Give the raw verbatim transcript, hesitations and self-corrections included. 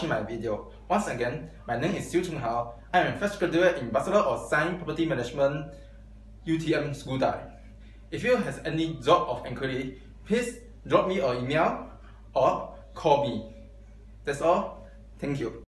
watching my video. Once again, my name is Xiu Chung Hao. I am a fresh graduate in Bachelor of Science Property Management U T M School Dai. If you have any job of inquiry, please drop me an email or call me. That's all. Thank you.